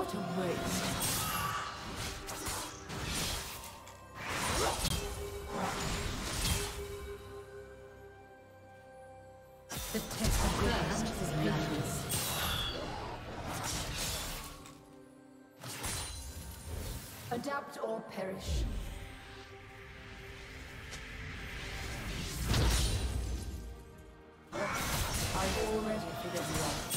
What a waste. The test of first is madness. Adapt or perish. I've already figured you out.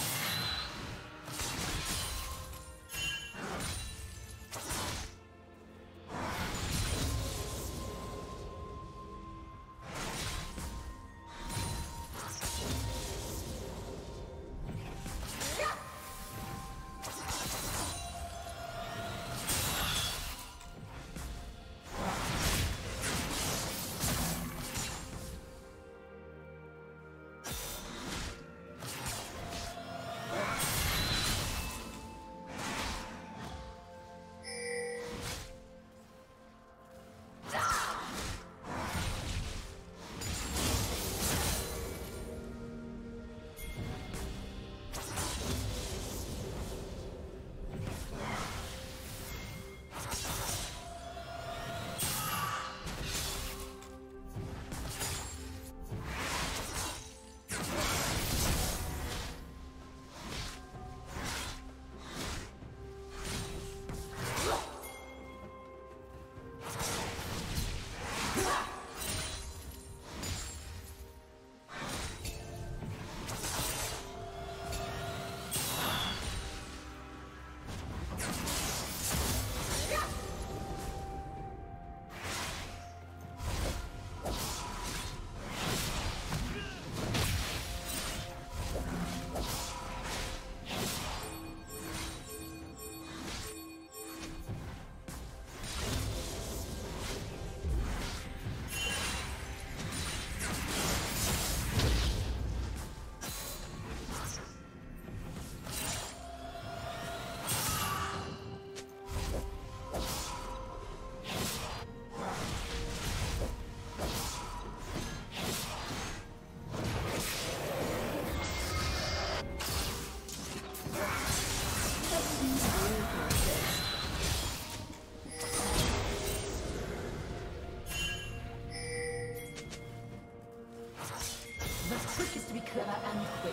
Clever and quick.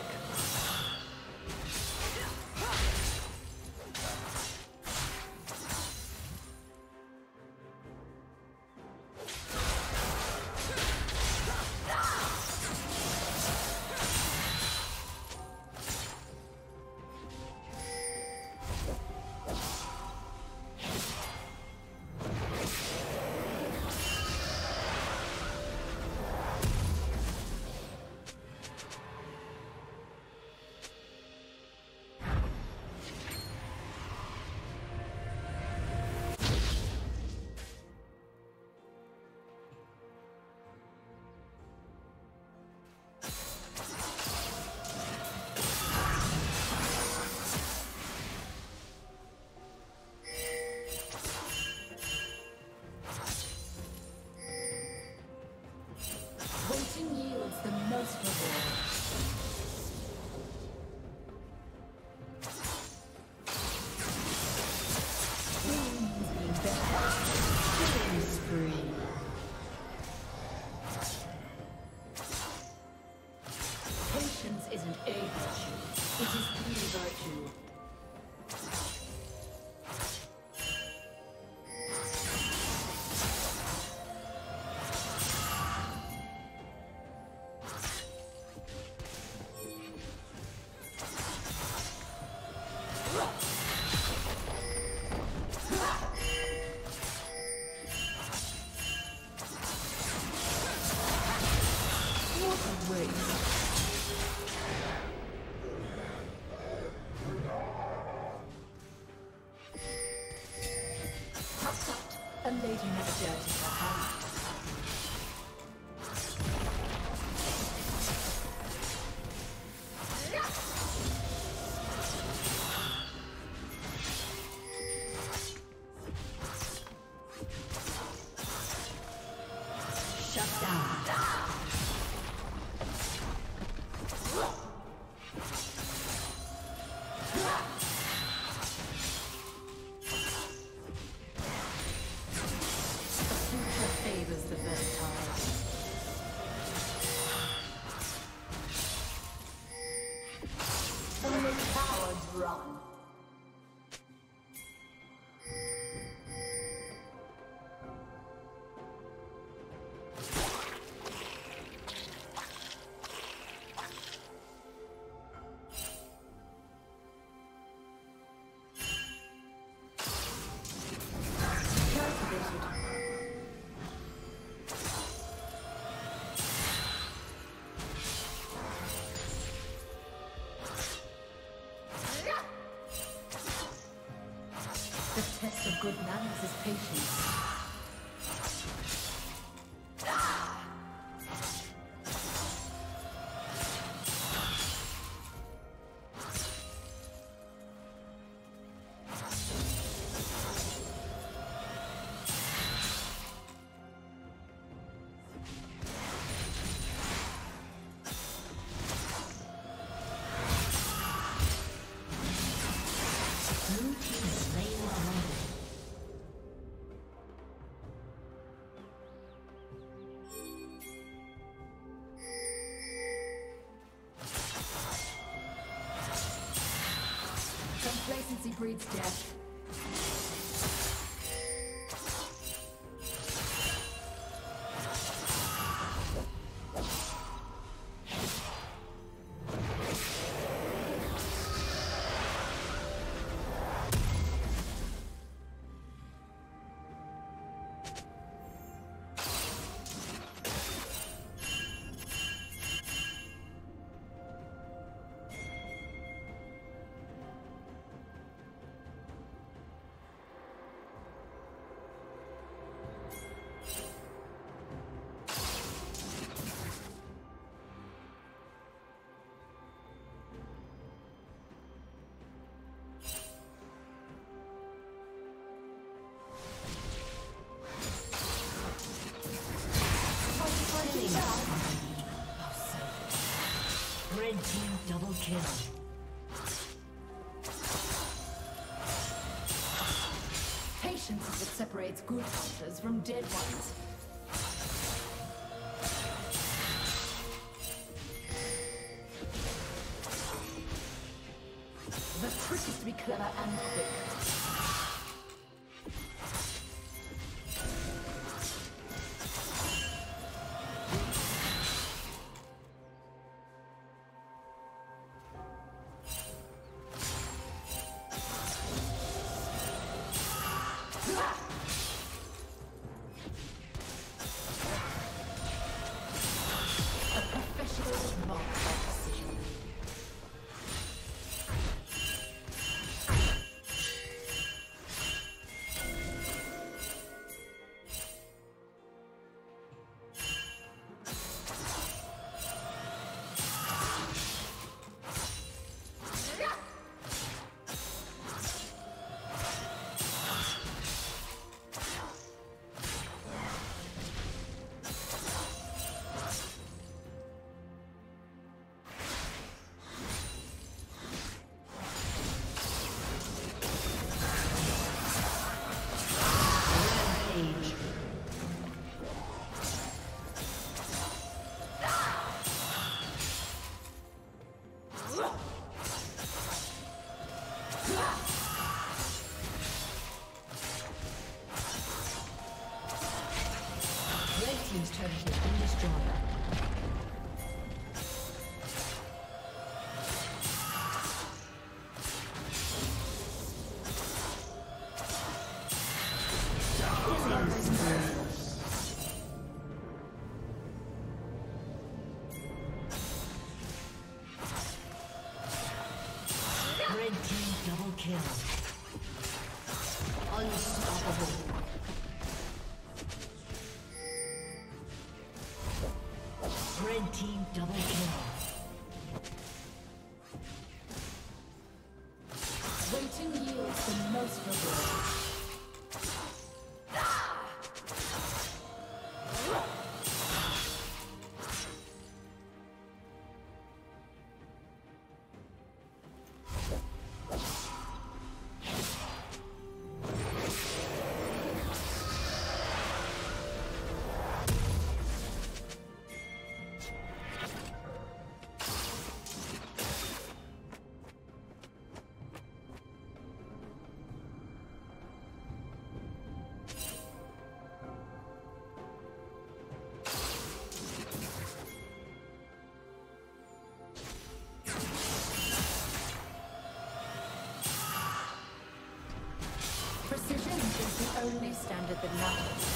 The most rewarding. Patience isn't a virtue, it is the virtue. A lady never dirties her hands. Shut down. outrun. The test of good manners is patience. Complacency breeds death. Red team double kill. Patience is what separates good hunters from dead ones. The trick is to be clever and quick. Team's turret has been destroyed. Red team double kill. Unstoppable. Red team double kill. Waiting yields the most reward. only standard that matters.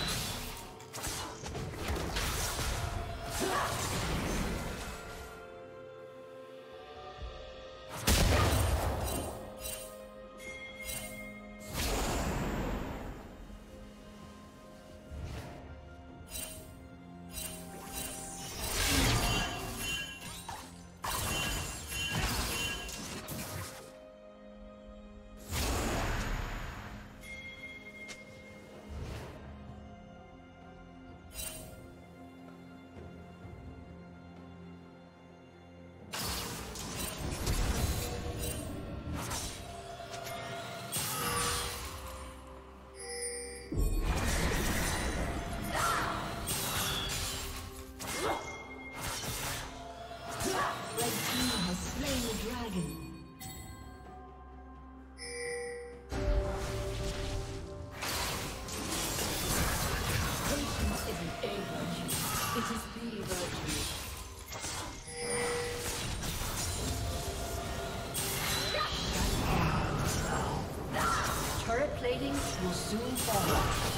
Will soon fall.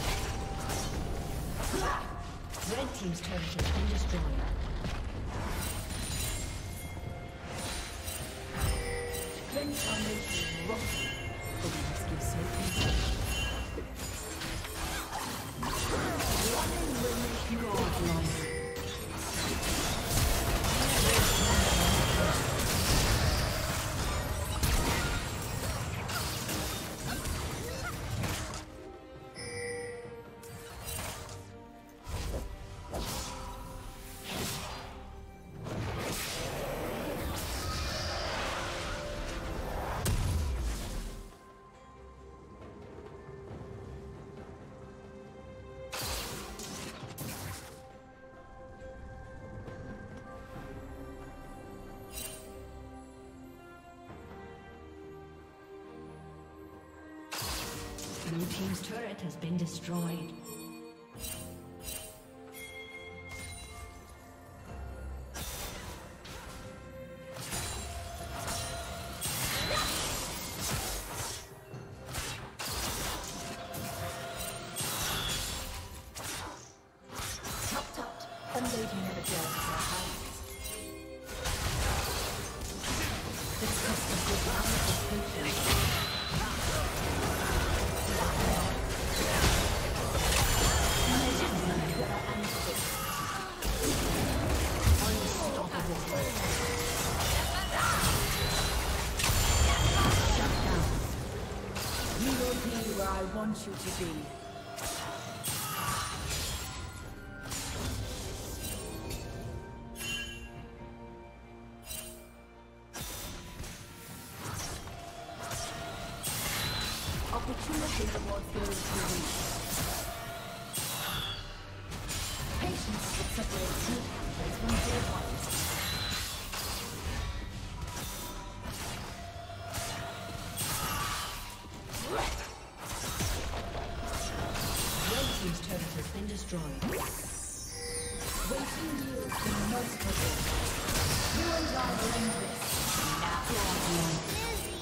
Red team's turret has been destroyed. Strength on this rock. But we must give so peace. Running will make godlike. Blue team's turret has been destroyed. Tut-tut, a lady never dares her heights. This custom provides the patience. I want you to be. Opportunity towards those who reach. Patience that separates good captains from dead ones. Destroyed. Waiting yields the most potent. You and I will end this. Now,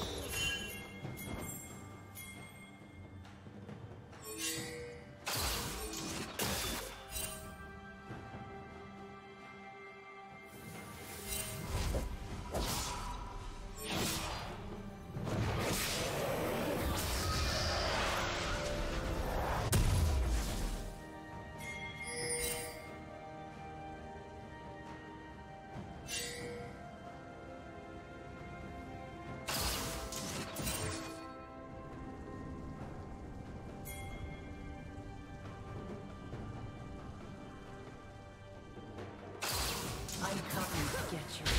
I'm coming to get you.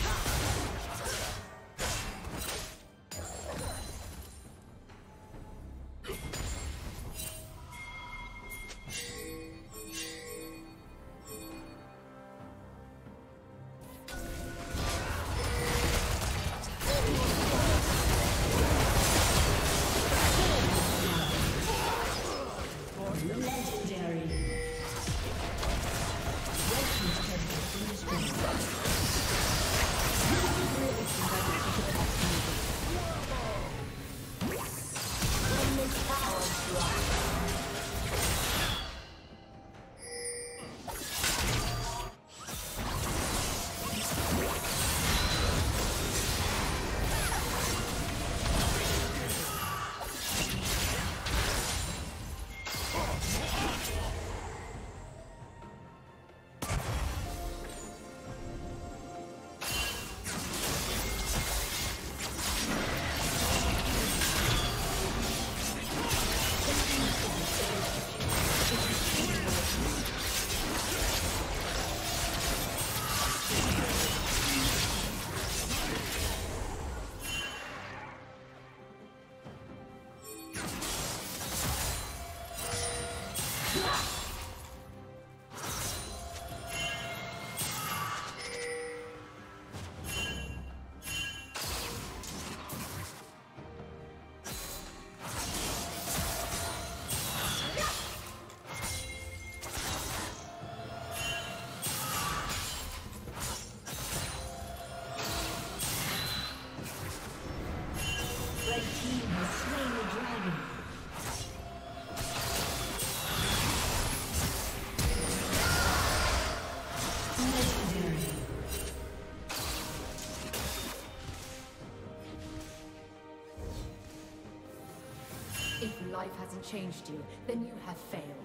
If life hasn't changed you, then you have failed.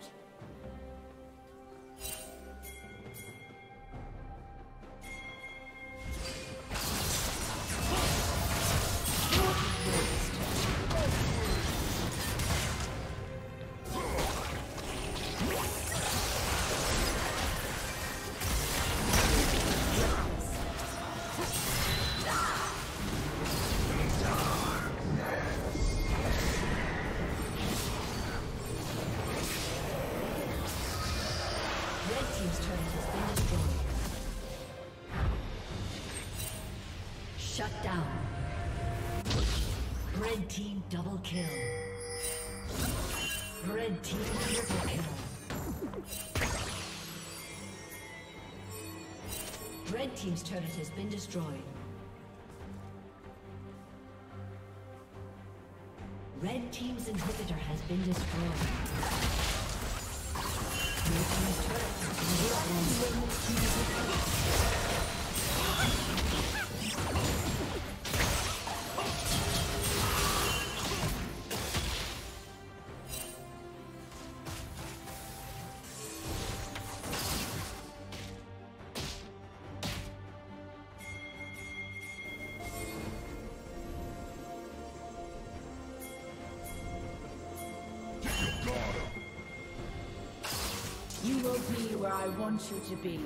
Shut down. Red team double kill. Red team triple kill. Red team's turret has been destroyed. Red team's inhibitor has been destroyed. Red team's turret has been destroyed. You will be where I want you to be.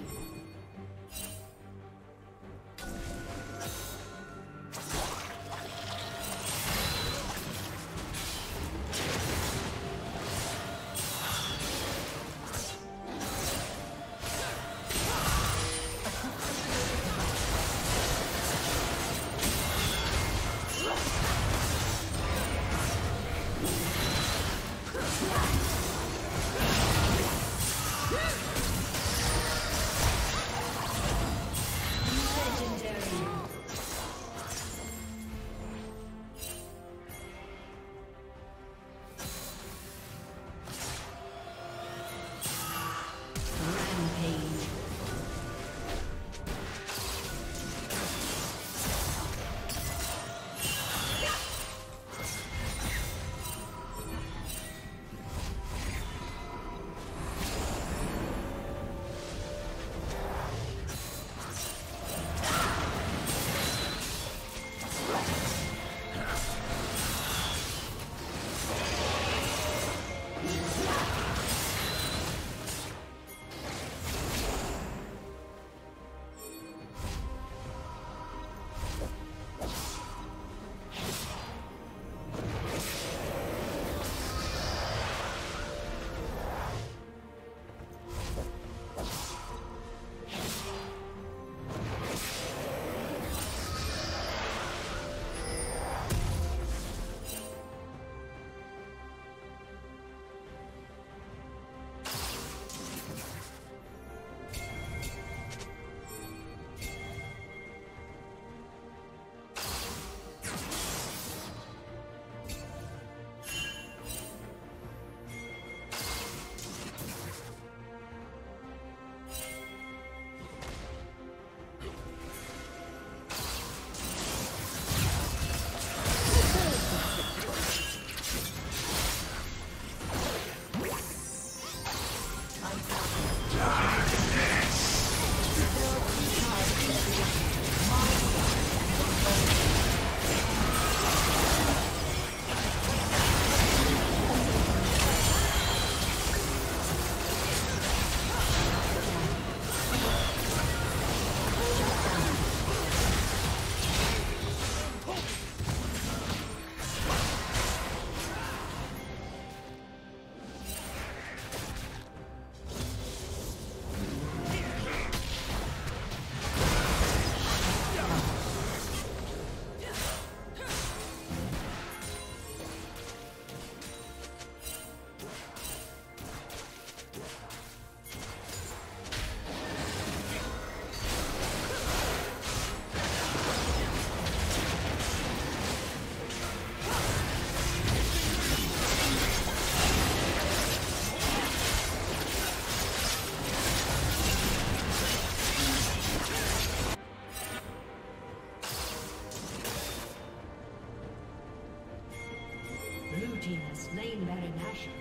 team has slain Baron Nashor.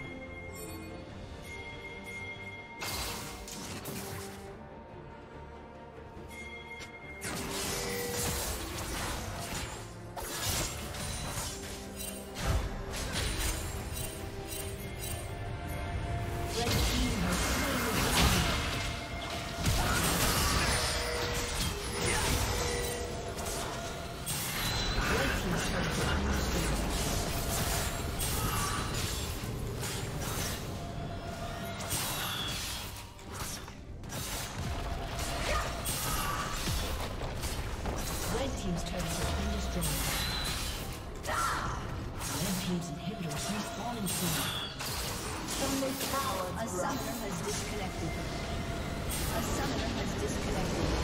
Team's turret has been destroyed. Red team's inhibitors respawning soon. A summoner has disconnected. A summoner has disconnected.